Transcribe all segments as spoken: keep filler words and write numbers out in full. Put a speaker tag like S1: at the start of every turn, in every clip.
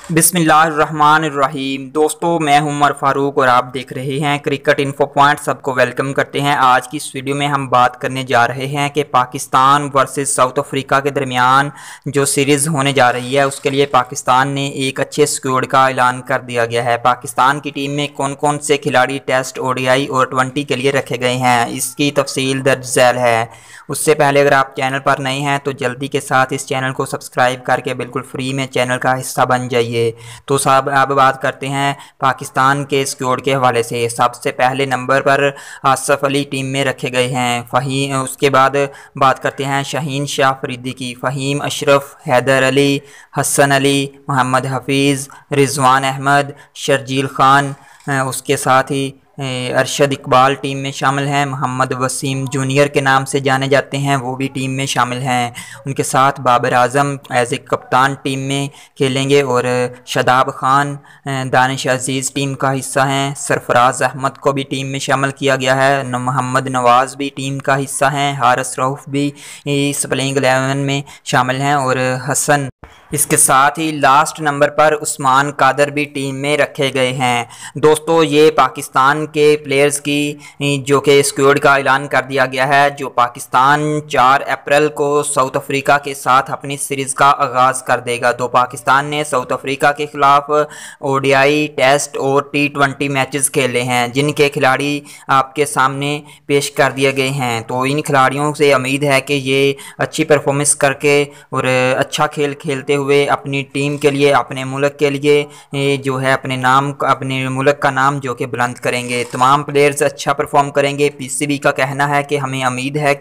S1: बिस्मिल्लाहिर्रहमानिर्रहीम। दोस्तों, मैं हूं उमर फारूक और आप देख रहे हैं क्रिकेट इन्फो पॉइंट। सबको वेलकम करते हैं। आज की इस वीडियो में हम बात करने जा रहे हैं कि पाकिस्तान वर्सेस साउथ अफ्रीका के दरमियान जो सीरीज़ होने जा रही है उसके लिए पाकिस्तान ने एक अच्छे स्क्वाड का ऐलान कर दिया गया है। पाकिस्तान की टीम में कौन कौन से खिलाड़ी टेस्ट, ओडीआई और ट्वेंटी के लिए रखे गए हैं, इसकी तफसील दर्ज झैल है। उससे पहले अगर आप चैनल पर नए हैं तो जल्दी के साथ इस चैनल को सब्सक्राइब करके बिल्कुल फ्री में चैनल का हिस्सा बन जाइए। तो साहब अब बात करते हैं पाकिस्तान के स्क्वाड के हवाले से। सबसे पहले नंबर पर आसफ अली टीम में रखे गए हैं। फ़हीम उसके बाद बात करते हैं शाहीन शाह फरीदी की। फ़हीम अशरफ, हैदर अली, हसन अली, मोहम्मद हफीज़, रिजवान अहमद, शर्जील खान, उसके साथ ही अरशद इकबाल टीम में शामिल हैं। मोहम्मद वसीम जूनियर के नाम से जाने जाते हैं, वो भी टीम में शामिल हैं। उनके साथ बाबर आजम एज ए कप्तान टीम में खेलेंगे और शादाब खान, दानिश अजीज़ टीम का हिस्सा हैं। सरफराज अहमद को भी टीम में शामिल किया गया है। मोहम्मद नवाज़ भी टीम का हिस्सा हैं। हारिस रऊफ़ भी इस प्लेइंग इलेवन में शामिल हैं और हसन। इसके साथ ही लास्ट नंबर पर उस्मान कादर भी टीम में रखे गए हैं। दोस्तों, ये पाकिस्तान के प्लेयर्स की जो कि स्क्वाड का ऐलान कर दिया गया है। जो पाकिस्तान चार अप्रैल को साउथ अफ्रीका के साथ अपनी सीरीज़ का आगाज़ कर देगा। तो पाकिस्तान ने साउथ अफ्रीका के ख़िलाफ़ ओडीआई, टेस्ट और टी ट्वेंटी मैचेस खेले हैं, जिनके खिलाड़ी आपके सामने पेश कर दिए गए हैं। तो इन खिलाड़ियों से उम्मीद है कि ये अच्छी परफॉर्मेंस करके और अच्छा खेल खेलते हुए अपनी टीम के लिए, अपने मुल्क के लिए जो है अपने नाम अपने मुल्क का नाम जो कि बुलंद करेंगे। तमाम प्लेयर्स अच्छा परफॉर्म करेंगे। पीसीबी का कहना है कि हमें उम्मीद है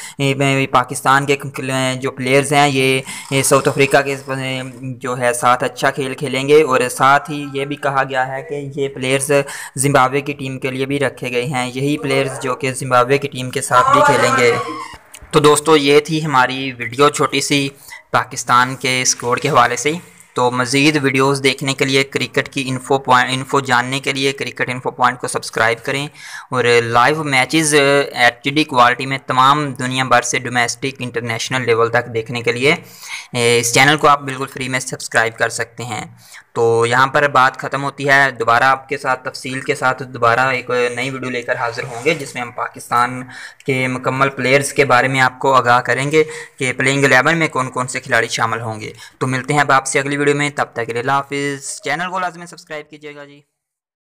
S1: कि पाकिस्तान के जो प्लेयर्स हैं ये साउथ अफ्रीका के जो है साथ अच्छा खेल खेलेंगे। और साथ ही ये भी कहा गया है कि ये प्लेयर्स जिम्बाब्वे की टीम के लिए भी रखे गए हैं। यही प्लेयर्स जो कि जिम्बाब्वे की टीम के साथ भी खेलेंगे। तो दोस्तों, ये थी हमारी वीडियो छोटी सी पाकिस्तान के स्कोर के हवाले से। तो मज़ीद वीडियोस देखने के लिए, क्रिकेट की इन्फो पॉइंट इन्फो जानने के लिए क्रिकेट इन्फो पॉइंट को सब्सक्राइब करें और लाइव मैचेस एचडी क्वालिटी में तमाम दुनिया भर से डोमेस्टिक, इंटरनेशनल लेवल तक देखने के लिए इस चैनल को आप बिल्कुल फ्री में सब्सक्राइब कर सकते हैं। तो यहाँ पर बात ख़त्म होती है। दोबारा आपके साथ तफसील के साथ दोबारा एक नई वीडियो लेकर हाज़िर होंगे, जिसमें हम पाकिस्तान के मुकम्मल प्लेयर्स के बारे में आपको आगाह करेंगे कि प्लेइंग इलेवन में कौन कौन से खिलाड़ी शामिल होंगे। तो मिलते हैं अब आपसे अगली वीडियो में। तब तक के लिए अल्लाह हाफिज़। चैनल को लाज़मी सब्सक्राइब कीजिएगा जी।